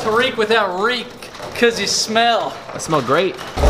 Tariq without reek, cause you smell. I smell great.